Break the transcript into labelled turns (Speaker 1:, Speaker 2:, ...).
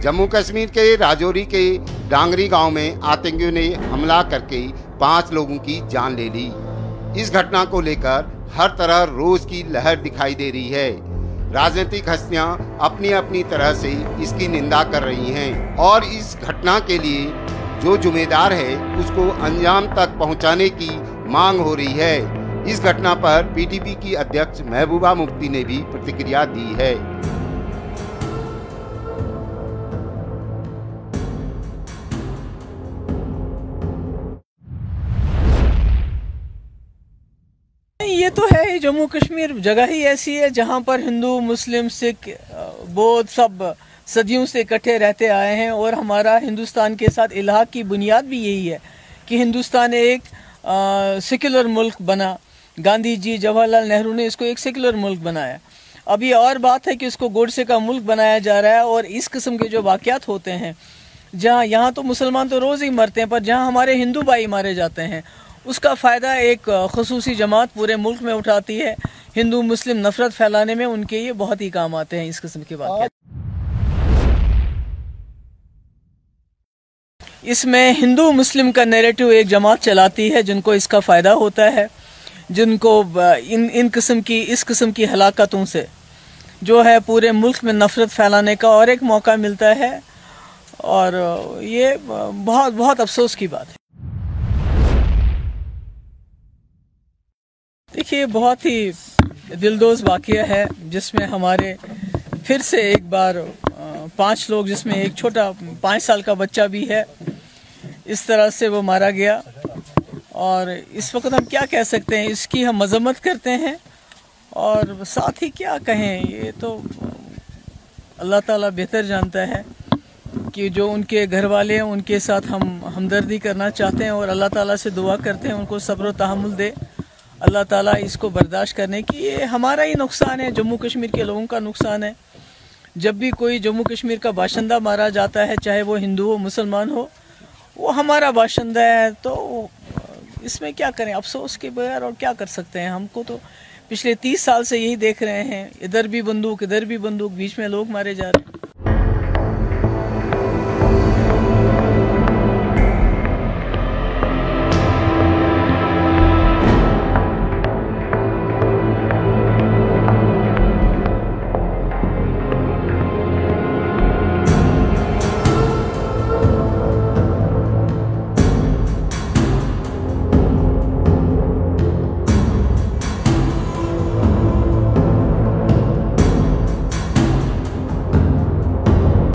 Speaker 1: जम्मू कश्मीर के राजौरी के डांगरी गांव में आतंकियों ने हमला करके 5 लोगों की जान ले ली। इस घटना को लेकर हर तरह रोष की लहर दिखाई दे रही है। राजनीतिक हस्तियां अपनी अपनी तरह से इसकी निंदा कर रही हैं और इस घटना के लिए जो जिम्मेदार है उसको अंजाम तक पहुंचाने की मांग हो रही है। इस घटना पर पीटीपी की अध्यक्ष महबूबा मुफ्ती ने भी प्रतिक्रिया दी है।
Speaker 2: ये तो है, जम्मू कश्मीर जगह ही ऐसी है जहाँ पर हिंदू मुस्लिम सिख बौद्ध सब सदियों से इकट्ठे रहते आए हैं और हमारा हिंदुस्तान के साथ इलाहा की बुनियाद भी यही है कि हिंदुस्तान एक सेक्युलर मुल्क बना। गांधी जी, जवाहरलाल नेहरू ने इसको एक सेक्युलर मुल्क बनाया। अब ये और बात है कि इसको गोडसे का मुल्क बनाया जा रहा है और इस किस्म के जो वाक़यात होते हैं जहाँ यहाँ तो मुसलमान तो रोज़ ही मरते हैं, पर जहाँ हमारे हिंदू भाई मारे जाते हैं उसका फ़ायदा एक ख़ुसूसी जमात पूरे मुल्क में उठाती है। हिंदू मुस्लिम नफ़रत फैलाने में उनके ये बहुत ही काम आते हैं इस किस्म के वाक़यात। इसमें हिंदू मुस्लिम का नैरेटिव एक जमात चलाती है जिनको इसका फ़ायदा होता है, जिनको इस किस्म की हलाकतों से जो है पूरे मुल्क में नफ़रत फैलाने का और एक मौका मिलता है और ये बहुत बहुत अफसोस की बात है। देखिए, बहुत ही दिलदोज़ वाक़या है जिसमें हमारे फिर से एक बार 5 लोग, जिसमें एक छोटा 5 साल का बच्चा भी है, इस तरह से वो मारा गया। और इस वक्त हम क्या कह सकते हैं, इसकी हम मज़म्मत करते हैं और साथ ही क्या कहें, ये तो अल्लाह ताला बेहतर जानता है कि जो उनके घर वाले हैं उनके साथ हम हमदर्दी करना चाहते हैं और अल्लाह ताला से दुआ करते हैं उनको सब्र व तहम्मुल दे अल्लाह ताला इसको बर्दाश्त करने की। ये हमारा ही नुकसान है, जम्मू कश्मीर के लोगों का नुकसान है। जब भी कोई जम्मू कश्मीर का बाशिंदा मारा जाता है, चाहे वो हिंदू हो मुसलमान हो, वो हमारा बाशिंदा है, तो इसमें क्या करें, अफसोस के बगैर और क्या कर सकते हैं। हमको तो पिछले 30 साल से यही देख रहे हैं, इधर भी बंदूक इधर भी बंदूक, बीच में लोग मारे जा रहे हैं।